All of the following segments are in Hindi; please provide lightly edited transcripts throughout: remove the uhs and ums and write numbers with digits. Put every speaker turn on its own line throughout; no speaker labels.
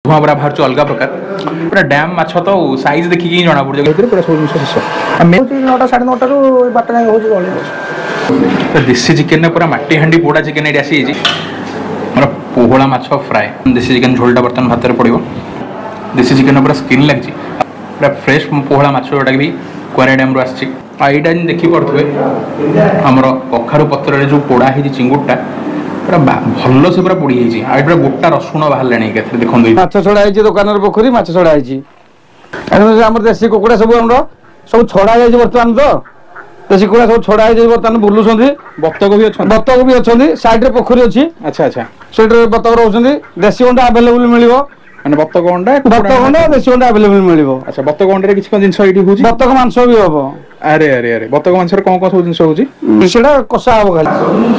धुआं पूरा बाहर अलग प्रकार पूरा डैम माछ तो साइज देखिए जना पड़े पूरा सब जिन शेष
9टा 9:30 ରୁ 12ଟା ଯାଏଁ होची गले
देसी चिकेन पूरा माटी हांडी पोड़ा चिकेन ये आसी मोर पोहला माछ फ्राए देसी चिकेन झोलटा बर्तन भात पड़ो देसी चिकेन पूरा स्किन लगी पूरा फ्रेश पोहला माछ जोटा भी क्वारे डैम रू आसी यहाँ देखी पड़े आमर कखारु पत्र जो पोड़ा है चिंगुटा पूरा भल से पूरा पोड़ी पूरा गोटा रसुण बाहर देखो
माछ छड़ा है दुकान पोखरी माछ छड़ा है देसी कुकुड़ा सब सब छड़ा है बर्तमान तो देसी कुकुड़ा सब छड़ा है बर्तमान बुलूं
बतक भी
अच्छा साइड रे पोखरी अच्छी
अच्छा अच्छा
साइड रे बतक रोचंदी देसी अंडा अवेलेबल मिलिबो
माने बतक अंडा
देसी अंडा अवेलेबल मिलिबो
अच्छा बतक अंडा रे किछ जिंस एठी होची
बतक मांस भी हबो
अरे अरे अरे बतक मांस रे कोन सब जिंस होची
सेटा कसा हबो खाली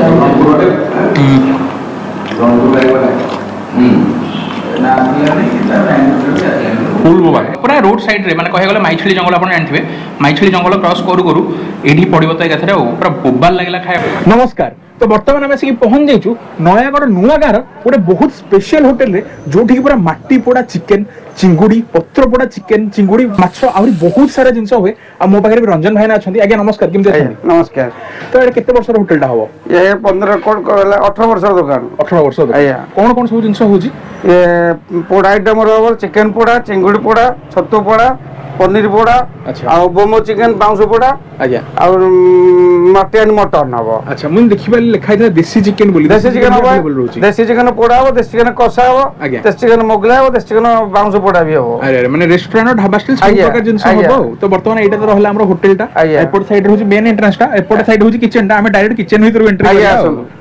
फुल बोबा पूरा रोड साइड रे माने कहे गले माइछली जंगल आपण जानथिबे माइछली जंगल क्रॉस करू करू एठी पड़िबो त एकाथरे पूरा बोबाल लागला खाय नमस्कार तो बर्तमान आम आसिक पहुंच जाइछु नयागढ़ नुआ गाँव गोटे बहुत स्पेशल होटेल रे जोठी पूरा माटी पोड़ा चिकेन चिंगुड़ी पत्र पोड़ा चिकेन चिंगुड़ी माछ आहुरी बहुत सारा जिंस हुए आ मो पाखरे रंजन भाईना अछंती आज्ञा नमस्कार केमते अछंती
नमस्कार
तो एटा केते वर्ष होटेल टा हबो
ये 15 कोड 18 वर्ष दुकान
18 वर्ष दुकान कोन कोन सब जिंस होजी
ये पोड़ा आइटम रहबो चिकेन पोड़ा चिंगुड़ी पोड़ा छत्तू पोड़ा पनीर पोड़ा
अच्छा
आ बोमो चिकेन बाउंस पोड़ा
आज्ञा
आ मटन मटन हबो
अच्छा मुन देखिबा लिखा था देसी चिकेन बोली
देसी चिकेन हबो देसी चिकेन पोड़ा हबो देसी चिकेन कसा हबो देसी चिकेन मोगला हबो देसी चिकेन बाउंस पोड़ा भी हबो
अरे माने रेस्टोरेंट ढाबा स्टाइल सब प्रकार जिंस हबो तो वर्तमान एटा तो रहला हमरो होटेल टा एपोर्ट साइड होची मेन एंट्रेंस टा एपोर्ट साइड होची किचन टा हमें डायरेक्ट किचन भीतर एंट्री करबा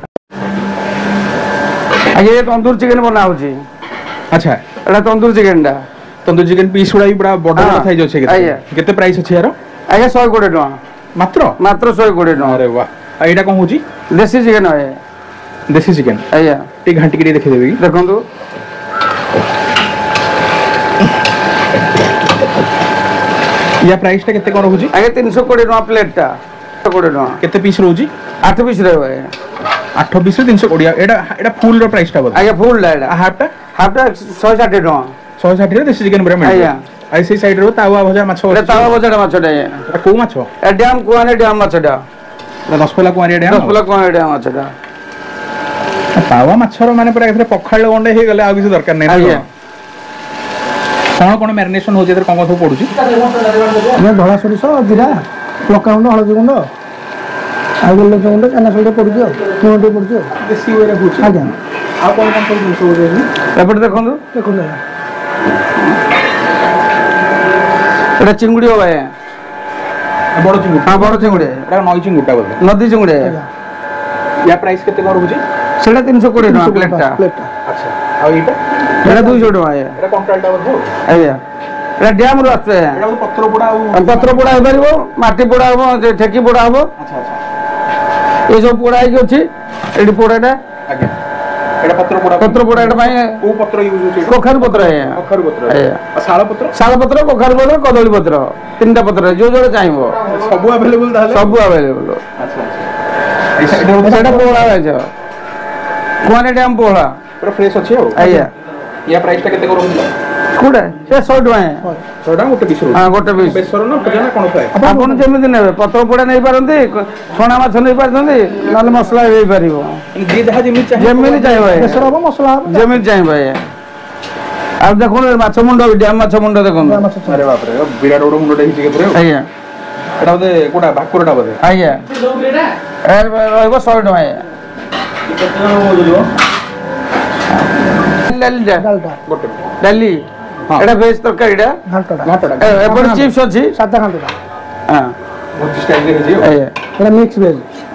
आगे तंदूर चिकेन बना होची
अच्छा
एटा तंदूर चिकेन टा
तंदूर चिकेन पीस उड़ा भी बड़ा बड़ा साइज अछि केते प्राइस अछि यार
आगे 120 टका
मात्र 120
टका
अरे वाह आ एटा कोन होची
देसी चिकेन है
देसी चिकेन
आया
टी घंटी के देखि देबी
देखंतु
या प्राइस टा केते कोन होची
आगे 320 टका प्लेट टा 120 टका
केते पीस रहउची
8 पीस रहबे
8 पीस 320 एटा फुल रो प्राइस टा बोल
आगे फुल ला हाफ टा 160 टका
160 रे देसी चिकेन पूरा मिल आई सी साइड रो तावा भजा माछ
रे तावा भजा माछ टा
को माछ
ए डैम कुआने डैम माछ टा
दसपला कुआने डैम
माछ टा
तावा माछर माने पूरा एथरे पखाळ गंडे हे गले आ किछ दरकार नै कोन कोन मैरिनेशन हो जे कोन कोन पडुची
मैं धळा सरिस जीरा लका गुंड हळदी गुंड आ गोल गुंड काना सइडे पडुची नोंडे पडुची
देसी वेरे होची
आज्ञा
आ कोन कोन सब जिंस हो जे
एपट देखंतु एटा चिंगुड़ी हो भाई
बड़ चिंगुड़ी
हां बड़ चिंगुड़ी
एटा नई चिंगुड़ा बोल
नदी चिंगुड़ी
या प्राइस केते कर होची
सेटा 320 टका प्लेट टा
अच्छा आ एटा
एटा 200 टका है
एटा कंट्रोल टा बोल
आया एटा डैम रो आसे
एटा पत्र पोड़ा
पत्र पोड़ा हे परिबो माटी पोड़ा हो ठेकी पोड़ा हो
अच्छा अच्छा
ए सब पोड़ा है कि अछि एडी पोड़ाटा
आज्ञा एटा पत्र पोड़ा
एटा भाई
को पत्र यूज होची
कोखर पत्र है
कोखर पत्र आ शाल पत्र
कोखर पत्र कदली पत्र तीनटा पत्र जो जो चाहिबो
सब अवेलेबल ताले
सब अवेलेबल
अच्छा अच्छा
एटा पोड़ा है जो कोने डैम पोड़ा
पूरा फ्रेश अछि हो
आया
या प्राइस टा केते करो
कोडा से 100 टका है
100 टका गोटे पीस
हां गोटे पीस
बेसर न पजा ना कोन फ्राई
आपन जेमिति नेबे पत्र पोड़ा नै पारंती सोना माछ नै पारंती नाले मसला हे परिबो
जे जहा जेमिति
चाहिए बेसर हो मसला जेमिति चाहिए अब देखो माछ मुंडो डैम माछ मुंडो देखो
अरे बाप रे विराट बड़ मुंडो हिची के पुरे
आया
एटा बोले कोडा भाकुरटा बोले
आया ए रहबो 100 टका है डाली एटा वेज तरकारी एटा घाटटा एपर चिप्स अछि सादा घाटटा हां
बहुत स्टाइल रे हिची
एटा मिक्स वेज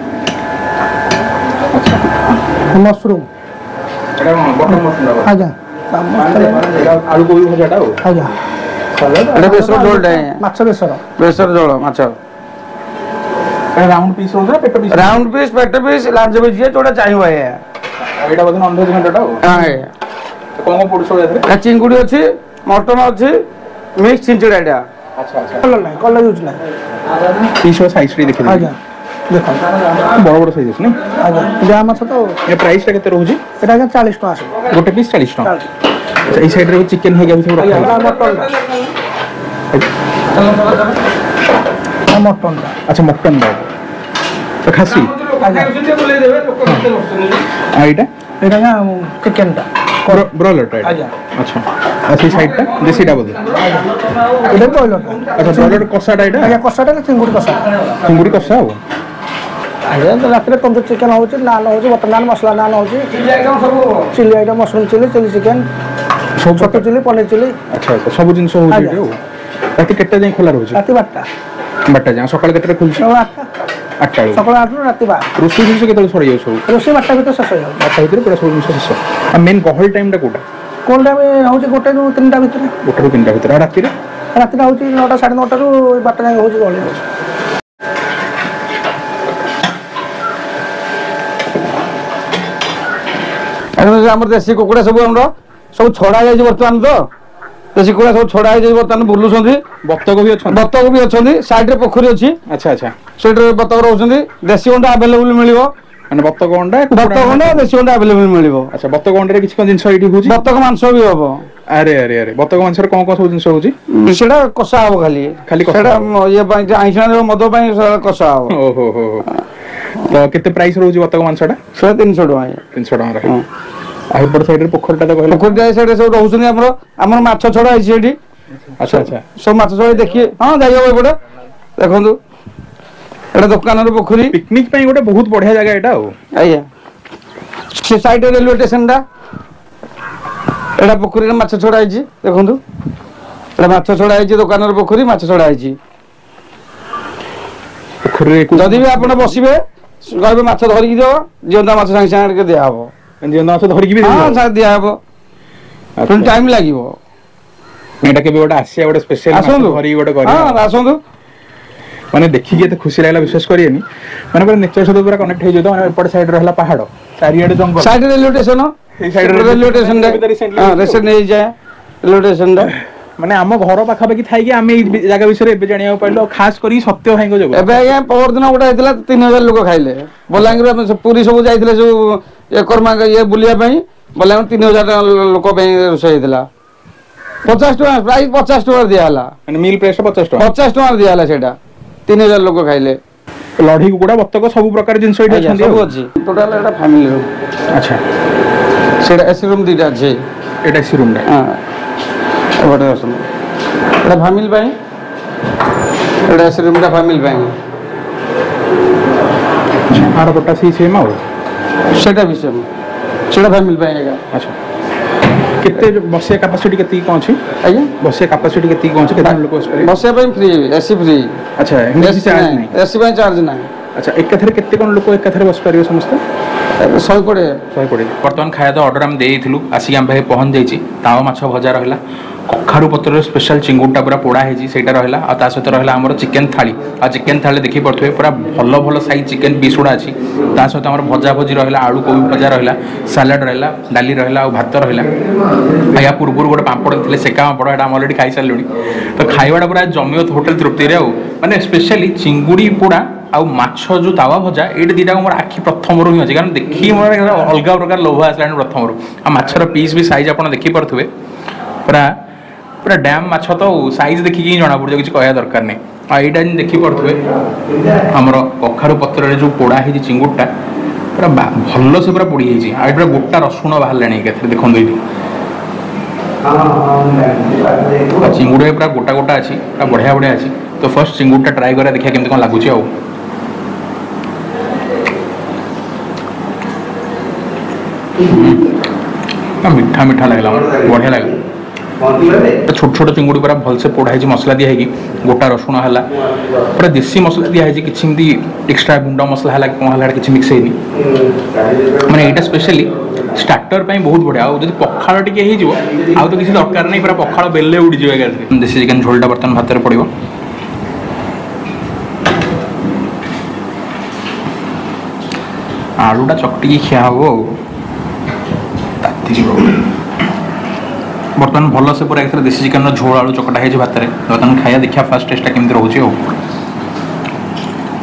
अच्छा
मशरूम
एटा बटर मशरूम
आजा
आलू गोभी भजाटा हो
आजा एटा बेसर झोल है माछ बेसर झोल माछ
राउंड पीस होगा पेट
पीस लांज भुजिया जोड़ा चाहिए है
एटा बदन नॉनवेज घंटाटा हो
हां
कोन कोन पुडसो एथरे
चिंगुड़ी अछि मटन अछि मिक्स चिंचड़ा एटा
अच्छा अच्छा
कलर यूज नै
पीस साइज रे देखि
आजा देखो
बड़ बड़ साइज अछि
आजा जा माछ तो
ये प्राइस टा केते रहउजी
एटा 40 टका आसे
गोटे पीस 40 टका এই সাইডରେ ଚିକେନ ହେଇକି ସବୁ ରଖା
ମଟନଟା
ଆଚ୍ଛା ମଟନ ଟା ଖାସି ଏଇଟା
ଏଇଟା ନା ଚିକେନଟା
ବ୍ରଏଲରଟା
ଆଜ୍ଞା
ଆଚ୍ଛା ଆଉ ସେଇ ସାଇଡଟା ଦେଶୀଟା ବୋଧେ
ଏଇଟା ବ୍ରଏଲରଟା
ଆଚ୍ଛା ବ୍ରଏଲର କଷାଟା ଏଇଟା
ଆଜ୍ଞା କଷାଟା ନା ଚିଙ୍ଗୁଡ଼ି କଷା
ଚିଙ୍ଗୁଡ଼ି କଷା ଆଉ
ଆଜ୍ଞା ରାତିରେ ତନ୍ଦୁର ଚିକେନ ହେଉଛି ନାନ୍ ହେଉଛି ବଟର ନାନ୍ ମସଲା ନାନ୍ ହେଉଛି chilli item mushroom chilli chilli chicken
ସବୁ
ଛତୁ ଚିଲି ପନିର ଚିଲି
ଆଚ୍ଛା ଆଚ୍ଛା ସବୁ ଜିନିଷ ହେଉଛି
ଆଜ୍ଞା।
ଏଠି ଆଉ ରାତି କେତେ ଯାଏଁ ଖୋଲା ରହୁଛି
ରାତି 12ଟା
ବାରଟା ଯାଏଁ ସକାଳ କେତେଟା ଖୋଲୁଛି
ସକାଳ 8ଟା
8ଟା ବେଳକୁ
ସକାଳ 8ରୁ ରାତି 12
ରୋଷେଇ ଜିନିଷ କେତେବେଳେ ସରିଯାଉଛି ସବୁ
ରୋଷେଇ 12ଟା ଭିତରେ ଶେଷ ହେଇଯାଉଛି
8ଟା ଭିତରେ ପୁରା ସବୁ ଜିନିଷ ଶେଷ ଆଉ ମେନ୍ ଗହଳି ଟାଇମ୍ଟା କୋଉଟା
କୋଲ୍ ଟାଇମ୍ ହେଉଛି 1ରୁ 3ଟା ଭିତରେ
1ରୁ 3ଟା ଭିତରେ ଆଉ ରାତିରେ
ରାତିଟା ହେଉଛି 9ଟା 9:30ରୁ 12ଟା ଯାଏଁ ହେଉଛି ଗହଳି ହେଉଛି
ଆମର ଦେଶୀ କୁକୁଡ଼ା ସବୁ ଆମର ସବୁ ଛଡ଼ା ଯାଇଛି ବର୍ତ୍ତମାନ ତ ଦେଶୀ କୁକୁଡ଼ା ସବୁ ଛଡ଼ା ହେଇଯାଇଛି ବର୍ତ୍ତମାନ ବୁଲୁଛନ୍ତି
ବତକ ବି ଅଛନ୍ତି
ବତକ ବି ଅଛନ୍ତି ସାଇଡରେ ପୋଖରୀ ଅଛି
ଆଚ୍ଛା ଆଚ୍ଛା
ସେଇଠି ବତକ ରହୁଛନ୍ତି ଦେଶୀ ଅଣ୍ଡା ଆଭେଲେବୁଲ ମିଳିବ
ମାନେ ବତକ ଅଣ୍ଡା
ବତକ ଅଣ୍ଡା ଦେଶୀ ଅଣ୍ଡା ଆଭେଲେବୁଲ ମିଳିବ
ଆଚ୍ଛା ବତକ ଅଣ୍ଡାରେ କିଛି କ'ଣ ଜିନିଷ ଏଇଠି ହେଉଛି
ବତକ ମାଂସ ବି ହବ
ଆରେ ଆରେ ଆରେ ବତକ ମାଂସରେ କ'ଣ କ'ଣ ସବୁ ଜିନିଷ ହେଉଛି
ସେଟା କଷା ହବ ଖାଲି
ଖାଲି କଷା
ସେଟା
ହବ।
ଇଏ ପାଇଁ ଆଇଁଷ ମଦ ପାଇଁ ସେଟା କଷା ହବ
ଓହୋ ହୋ ହୋ ତ କେତେ ପ୍ରାଇସ୍ ରହୁଛି ବତକ ମାଂସଟା
ସେଟା 300 ଟଙ୍କା
300 ଟଙ୍କା ରହେ ଆଉ ଏପଟ ସାଇଡରେ ପୋଖରୀଟା ତ କହିଲେ
ପୋଖରୀ ସାଇଡରେ ସବୁ ରହୁଛନ୍ତି ଆମର ମାଛ ଛଡ଼ା ହେଇଛି ଏଠି
ଆଚ୍ଛା ଆଚ୍ଛା
ସବୁ ମାଛ ଛଡ଼ା ଦେଖିବେ ହଁ ଯାଇ ହବ ଏପଟେ ଦେଖନ୍ତୁ ଏଟା ଦୋକାନର ପୋଖରୀ
ପିକନିକ୍ ପାଇଁ ଗୋଟେ ବହୁତ ବଢିଆ ଜାଗା ଏଇଟା ଆଉ
ଆଜ୍ଞା ସେ ସାଇଡରେ ରେଲୱେ ଷ୍ଟେସନଟା ଏଟା ପୋଖରୀରେ ମାଛ ଛଡ଼ା ହେଇଛି ଦେଖନ୍ତୁ ଏଟା ମାଛ ଛଡ଼ା ହେଇଛି ଦୋକାନର ପୋଖରୀ ମାଛ ଛଡ଼ା ହେଇଛି
ପୋଖରୀରେ
ଯଦି ବି ଆପଣ ବସିବେ କହିବେ ମାଛ ଧରିକି ଦିଅ ଜିଅନ୍ତା ମାଛ ସାଙ୍ଗେ ସାଙ୍ଗେ ଦିଆହବ
ଜିଅନ୍ତା ମାଛ ଧରିକି ବି
ହଁ ସାର୍ ଦିଆହବ ପୁଣି ଟାଇମ୍ ଲାଗିବ
ଏଇଟା କେବେ ଗୋଟେ ଆସିବା ଗୋଟେ ସ୍ପେଶାଲ
ଆସନ୍ତୁ
ଧରିକି ଗୋଟେ
ହଁ
କରିବା
ଆସନ୍ତୁ
ମାନେ ଦେଖିକି ଏତେ ଖୁସି ଲାଗିଲା ବିଶ୍ୱାସ କରିବେନି ମାନେ ପୁରା ନେଚର ସହିତ ପୁରା କନେକ୍ଟ ହେଇଯିବ ମାନେ ଏପଟେ ସାଇଡ୍ ରହିଲା ପାହାଡ଼ ଚାରିଆଡେ ଜଙ୍ଗଲ
ସାଇଡରେ ରେଲୱେ ଷ୍ଟେସନ
ସେଇ ସାଇଡରେ
ରେଲୱେ ଷ୍ଟେସନଟା ହଁ ରେସେଣ୍ଟ ନେଇଯାଏ ରେଲୱେ ଷ୍ଟେସନଟା
ମାନେ ଆମ ଘର ପାଖାପାଖି ଥାଇକି ଆମେ ଏଇ ଜାଗା ବିଷୟରେ ଏବେ ଜାଣିବାକୁ ପାଇଲୁ ଆଉ ଖାସ କରି ସତ୍ୟ ଭାଇଙ୍କ ଯୋଗୁଁ
ଏବେ ଆଜ୍ଞା ପରଦିନ ଗୋଟେ ହେଇଥିଲା 3000 ଲୋକ ଖାଇଲେ ବଲାଙ୍ଗୀର ପୁରୀ ସବୁ ଯାଇଥିଲେ ସବୁ ଏକରମାଙ୍କ ଇଏ ବୁଲିବା ପାଇଁ ବଲାଙ୍ଗୀର 3000 ଲୋକ ପାଇଁ ରୋଷେଇ ହେଇଥିଲା 50 ଟଙ୍କା ପ୍ରାଇସ୍ 50 ଟଙ୍କା ଦିଆହେଲା
ମାନେ ମିଲ୍ ପ୍ରାଇସ୍ 50 ଟଙ୍କା
50 ଟଙ୍କା ଦିଆହେଲା ସେଇଟା 3000 ଲୋକ ଖାଇଲେ
ଲଢି କୁକୁଡ଼ା ବତକ ସବୁ ପ୍ରକାର ଜିନିଷ ଏଠି ଅଛନ୍ତି
ସବୁ ଅଛି ଟୋଟାଲ ଏଟା ଫ୍ୟାମିଲି ରୁମ୍
ଆଚ୍ଛା
ସେଇଟା ଏସି ରୁମ୍ ଦୁଇଟା ଅଛି
ଏଇଟା ଏସି ରୁମ୍ଟା
ହଁ ଏପଟେ ଆସନ୍ତୁ ଏଇଟା ଫ୍ୟାମିଲି ପାଇଁ ଏଇଟା ଏସି ରୁମ୍ଟା ଫ୍ୟାମିଲି ପାଇଁ
ଆର ପଟା ସେଇ ସେମ୍ ଆଉ
ସେଇଟା ବି ସେମ୍ ସେଇଟା ଫ୍ୟାମିଲି ପାଇଁ ଆଜ୍ଞା
ଆଚ୍ଛା କେତେ ବସିବା କାପାସିଟି କେତିକି କ'ଣ ଅଛି
ଆଜ୍ଞା
ବସିବା କାପାସିଟି କେତିକି କ'ଣ ଅଛି କେତେ ଲୋକ ବସିପାରିବେ
ବସିବା ପାଇଁ ଫ୍ରି ଏସି ଫ୍ରି
ଆଚ୍ଛା ଚାର୍ଜ ନାହିଁ
ଏସି ପାଇଁ ଚାର୍ଜ ନାହିଁ
ଆଚ୍ଛା ଏକାଥରେ କେତେ କ'ଣ ଲୋକ ଏକାଥରେ ବସିପାରିବେ ସମସ୍ତେ
120
ବର୍ତ୍ତମାନ ଖାଇବା ତ ଅର୍ଡ଼ର ଆମେ ଦେଇଥିଲୁ ଆସିକି ଆମ ପାଖରେ ପହଞ୍ଚି ଯାଇଛି ତାୱା ମାଛ ଭଜା ରହିଲା କଖାରୁ ପତ୍ରରେ ସ୍ପେଶାଲ ଚିଙ୍ଗୁଡିଟା ପୁରା ପୋଡ଼ା ହେଇଛି ସେଇଟା ରହିଲା ଆଉ ତା ସହିତ ରହିଲା ଆମର ଚିକେନ ଥାଳି ଆଉ ଚିକେନ ଥାଳି ଦେଖିପାରୁଥିବେ ପୁରା ଭଲ ଭଲ ସାଇଜ୍ ଚିକେନ ପିସ୍ ଗୁଡ଼ା ଅଛି ତା ସହିତ ଆମର ଭଜା ଭଜି ରହିଲା ଆଳୁ କୋବି ଭଜା ରହିଲା ସାଲାଡ଼ ରହିଲା ଡାଲି ରହିଲା ଆଉ ଭାତ ରହିଲା ୟା ପୂର୍ବରୁ ଗୋଟେ ପାମ୍ପଡ଼ ଥିଲେ ସେକା ପାମ୍ପଡ଼ ଏଇଟା ଆମେ ଅଲରେଡ଼ି ଖାଇସାରିଲୁଣି ତ ଖାଇବାଟା ପୁରା ଜମିବ ହୋଟେଲ ତୃପ୍ତିରେ ଆଉ ମାନେ ସ୍ପେଶାଲି ଚିଙ୍ଗୁଡ଼ି ପୋଡ଼ା ଆଉ ମାଛ ଯେଉଁ ତାୱା ଭଜା ଏଇଠି ଦୁଇଟାକୁ ମୋର ଆଖି ପ୍ରଥମରୁ ହିଁ ଅଛି କାରଣ ଦେଖିକି ମୋର ଅଲଗା ପ୍ରକାର ଲୋଭ ଆସିଲାଣି ପ୍ରଥମରୁ ଆଉ ମାଛର ପିସ୍ ବି ସାଇଜ୍ ଆପଣ ଦେଖିପାରୁଥିବେ ପୁରା ପୁରା ଡ୍ୟାମ୍ ମାଛ ତ ସାଇଜ୍ ଦେଖିକି ହିଁ ଜଣାପଡ଼ୁଛି କିଛି କହିବା ଦରକାର ନାହିଁ ଆଉ ଏଇଟା ଯେମିତି ଦେଖିପାରୁଥିବେ ଆମର କଖାରୁ ପତ୍ରରେ ଯେଉଁ ପୋଡ଼ା ହେଇଛି ଚିଙ୍ଗୁଡ଼ିଟା ପୁରା ଭଲସେ ପୁରା ପୋଡ଼ି ହେଇଛି ଆଉ ଏଠି ପୁରା ଗୋଟା ରସୁଣ ବାହାରିଲାଣି ଏକାଥରେ ଦେଖନ୍ତୁ ଏଇଠି ଚିଙ୍ଗୁଡ଼ି ପୁରା ଗୋଟା ଗୋଟା ଅଛି ପୁରା ବଢ଼ିଆ ବଢ଼ିଆ ଅଛି ତ ଫାର୍ଷ୍ଟ ଚିଙ୍ଗୁଡ଼ିଟା ଟ୍ରାଏ କରିବା ଦେଖିବା କେମିତି କ'ଣ ଲାଗୁଛି ଆଉ ମିଠା ମିଠା ଲାଗିଲା ବଢ଼ିଆ ଲାଗିଲା ଛୋଟ ଛୋଟ ଚିଙ୍ଗୁଡ଼ି ପୁରା ଭଲସେ ପୋଡ଼ା ହେଇଛି ମସଲା ଦିଆ ହେଇକି ଗୋଟା ରସୁଣ ହେଲା ପୁରା ଦେଶୀ ମସଲା ଦିଆ ହେଇଛି କିଛି ଏମିତି ଏକ୍ସଟ୍ରା ଗୁଣ୍ଡ ମସଲା ହେଲା କ'ଣ ହେଲା କିଛି ମିକ୍ସ ହେଇନି ମାନେ ଏଇଟା ସ୍ପେଶାଲି ଷ୍ଟାର୍ଟର ପାଇଁ ବହୁତ ବଢ଼ିଆ ଆଉ ଯଦି ପଖାଳ ଟିକେ ହେଇଯିବ ଆଉ ତ କିଛି ଦରକାର ନାହିଁ ପୁରା ପଖାଳ ବେଲେ ଉଡ଼ିଯିବ ଏକାଥରେ ଦେଶୀ ଚିକେନ୍ ଝୋଳଟା ବର୍ତ୍ତମାନ ଭାତରେ ପଡ଼ିବ ଆଳୁଟା ଚକଟିକି ଖିଆ ହବ ଆଉ ତାତିଯିବ ବର୍ତ୍ତମାନ ଭଲସେ ପୁରା ଏଥିରେ ଦେଶୀ ଚିକେନ୍ର ଝୋଳ ଆଳୁ ଚକଟା ହେଇଛି ଭାତରେ ବର୍ତ୍ତମାନ ଖାଇବା ଦେଖିବା ଫାର୍ଷ୍ଟ ଟେଷ୍ଟଟା କେମିତି ରହୁଛି ଆଉ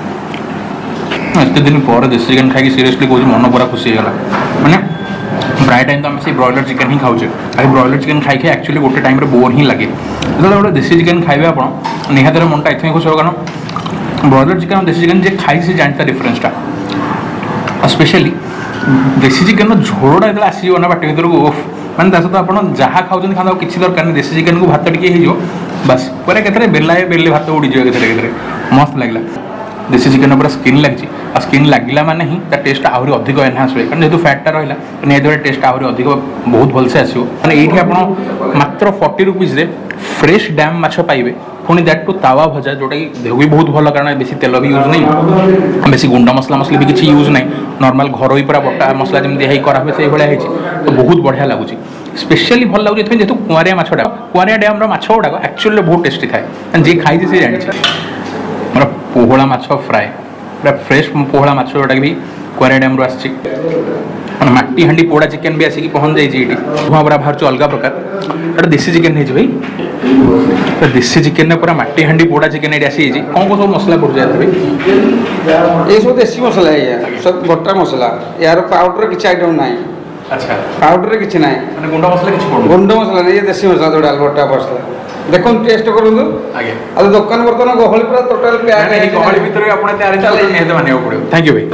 ଏତେ ଦିନ ପରେ ଦେଶୀ ଚିକେନ୍ ଖାଇକି ସିରିୟସଲି କହୁଛି ମନ ପୁରା ଖୁସି ହେଇଗଲା ମାନେ प्राय टाइम तो आम से ब्रॉयलर चिकेन ही खाऊे आ ब्रॉयलर चिकेन खाई एक्चुअली गोटे टाइम बोर ही लगे जो गोटे देसी चिकेन खाइबे आप निहाती मनटा ये खुश हो कारण ब्रॉयलर चिकेन और देसी चिकेन जे खाई से जानता डिफरेन्सटा स्पेशली देसी चिकेन झोलटा जो आसो ना पार्टी भर को मैंने सहित आप जहाँ खाऊँ खाना किसी दरकार नहीं देसी चिकेन को भात टे हो बस पूरा के बेलाए बेले भात उड़ीजे के मस्त लगला देसी चिकेन पूरा स्किन लगी आ स्किन लगला माने ही टेस्ट आहरी अधिक एनहांस हुए कारण जेहतु फैटा रहा निहत टेस्ट आहरी अधिक बहुत भलसे आसो मैंने ये आप मात्र 40 रुपीज फ्रेश डैम माछ पाइबे पुणी दैट टू तावा भजा जोटा कि देह भी बहुत भल कारण बेसी तेल भी यूज नहीं बेसी गुंड मसला मसली भी किसी यूज नहीं नॉर्मल घर ही पूरा बटा मसला जमी कराए से भाई तो बहुत बढ़िया लगुच स्पेशली भल लगे जेहतु कुआरिया माछटा कुआरिया डैम माछ गुड़ाक एक्चुअली बहुत टेस्टी थाए जी खाई से जानी मोर पोहला माछ फ्राए पूरा फ्रेश पोहला माछ जोटा भी कुआरिया डैम रू आसी माटी हांडी पोड़ा चिकेन भी आसिक पहुँच जाइए धुआं पूरा बाहर अलग प्रकार देसी चिकेन है भाई देसी चिकेन पूरा माटी हांडी पोड़ा चिकेन ये आसी कौन कौन सब मसला पड़ जाए
ये सब देसी मसला है सब बटा मसला यार पाउडर किसी आइटम ना
अच्छा
पाउडर किसी ना
गुंड मसला किसी
गुंड मसला नहीं ये देसी मसला जोड़ा बटा मसला देखो टेस्ट करूँ आ दुकान बर्तमान गहली पूरा टोटाल
गहली भितर आप निहत मानने पड़ो थैंक यू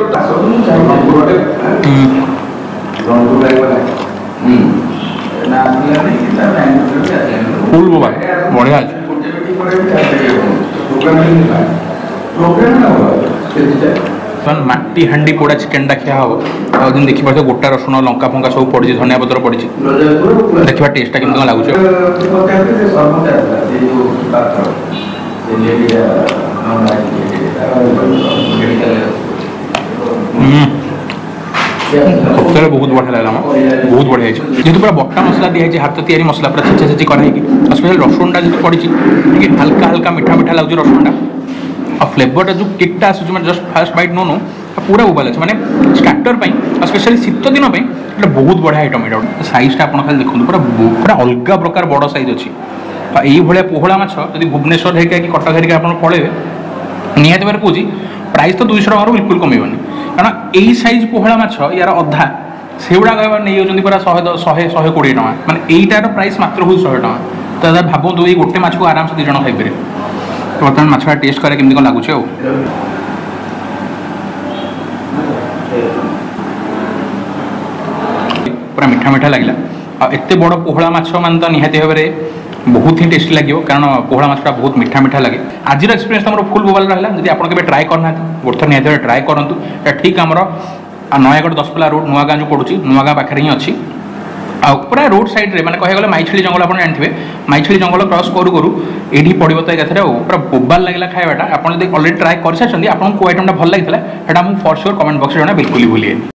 भाई फुल बोबा बढ़िया माटी हांडी पोड़ा चिकेन खिया हम और देखिए गोटा रसुण लंका फंका सब पड़ी धनिया पत्र पड़ी देखा टेस्टा केमती लगुच सतरे बहुत बढ़िया लगा बहुत बढ़िया जेहतु पूरा बटा मसला दिखाई हाथ तैयारी मसला पूरा छेचा छेची कराई स्पेशल रसुणटा जो पड़ी हल्का हल्का मीठा मीठा लगे रसुणटा और फ्लेवरटा जो किकटा आसूँ मैं जस्ट फास्ट बाइट नो पूरा उबाल अच्छे मैंने स्टार्टर स्पेशली शीत दिन बहुत बढ़िया आइटम यहाँ सैजटा आप खाली देखो पूरा पूरा अलग प्रकार बड़ सैज अच्छी यही भाया पोहला माछ जब भुवनेश्वर है कि कटक हेरिका आप पड़े निहत बार कौच प्राइस तो 200 टकर बिल्कुल कमेबनी कारण यही सैज पोहला माछ यार अधा से गुड़ा नहीं जाऊँ पूरा 100-120 टका मैंने यहीटार प्राइस मात्र हूँ 100 टका तो भावतु ये गोटे माछ को आराम से 2 जन खाईपर बर्तमान माछटा टेस्ट करे केमती कौन लगुच पूरा मीठा मीठा लगे एत बड़ पोहला माछ मान तो निहाती भाव में बहुत ही टेस्टी लगे कारण पोहला माछटा बहुत मीठा मीठा लगे आज एक्सपीरियंस तुम फुल बोबाल रहा जब आप ट्राए करना गोटे निहाती ट्राए करूँ ठीक आमर नयागढ़ दशपल्ला रोड नुआ गाँ जो पड़ू नुआ गाँ पाखे ही अच्छी आ पूरा रोड साइड रे माने कहे माइछली जंगल आप जानते माइछली जंगल क्रॉस करू करू ये पड़ो तो एकाथरे पूरा बोबाल लगे खाइबाटा आप ऑलरेडी ट्राए कर सारी आपको आइटमटा भल लगी है फॉर श्योर कमेंट बॉक्स में बिल्कुल भूलिए।